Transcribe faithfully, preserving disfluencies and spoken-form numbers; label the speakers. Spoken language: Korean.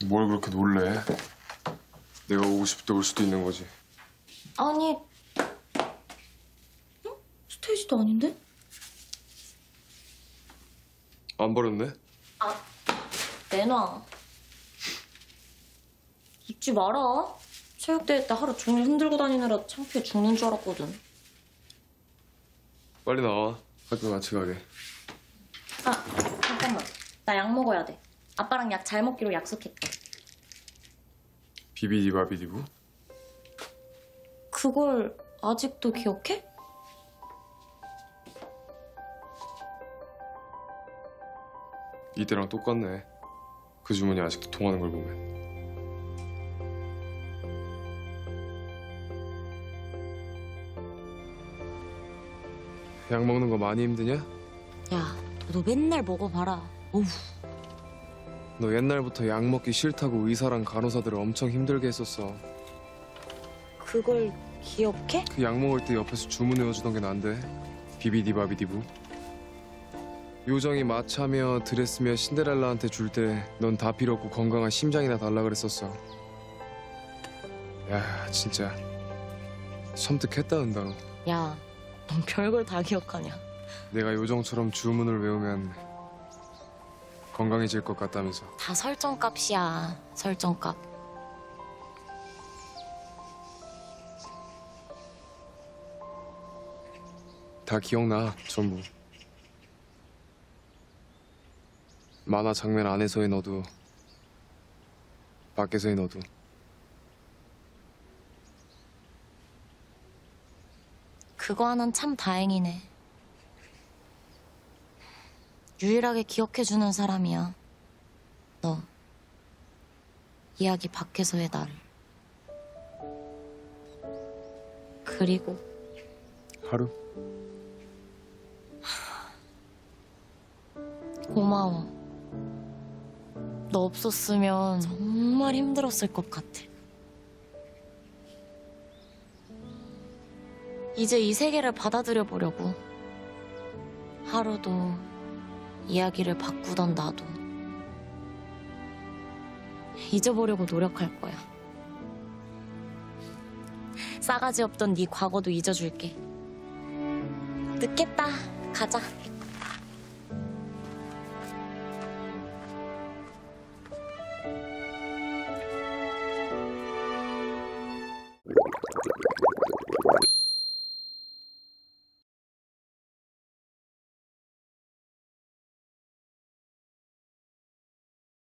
Speaker 1: 뭘 그렇게 놀래? 내가 오고 싶을 때 올 수도 있는 거지.
Speaker 2: 아니, 응? 스테이지도 아닌데?
Speaker 1: 안 버렸네?
Speaker 2: 아, 내놔. 웃지 마라. 체육대회 때 하루 종일 흔들고 다니느라 창피해 죽는 줄 알았거든.
Speaker 1: 빨리 나와. 학교 같이 가게.
Speaker 2: 아, 잠깐만. 나 약 먹어야 돼. 아빠랑 약 잘 먹기로 약속했다.
Speaker 1: 비비디바비디부?
Speaker 2: 그걸 아직도 기억해?
Speaker 1: 이때랑 똑같네. 그 주문이 아직도 통하는 걸 보면. 약 먹는 거 많이 힘드냐?
Speaker 2: 야, 너도 맨날 먹어봐라. 어우.
Speaker 1: 너 옛날부터 약 먹기 싫다고 의사랑 간호사들을 엄청 힘들게 했었어.
Speaker 2: 그걸 기억해?
Speaker 1: 그 약 먹을 때 옆에서 주문해주던 게 난데. 비비디바비디부. 요정이 마차며 드레스며 신데렐라한테 줄 때 넌 다 필요 없고 건강한 심장이나 달라 그랬었어. 야, 진짜 섬뜩했다, 은단호.
Speaker 2: 야, 넌 별걸 다 기억하냐?
Speaker 1: 내가 요정처럼 주문을 외우면 건강해질 것 같다면서.
Speaker 2: 다 설정값이야, 설정값.
Speaker 1: 다 기억나, 전부. 만화 장면 안에서의 너도, 밖에서의 너도.
Speaker 2: 그거 하나는 참 다행이네. 유일하게 기억해주는 사람이야. 너. 이야기 밖에서의 나를. 그리고
Speaker 1: 하루?
Speaker 2: 고마워. 너 없었으면 정말 힘들었을 것 같아. 이제 이 세계를 받아들여 보려고. 하루도 이야기를 바꾸던 나도 잊어보려고 노력할 거야. 싸가지 없던 네 과거도 잊어줄게. 늦겠다. 가자.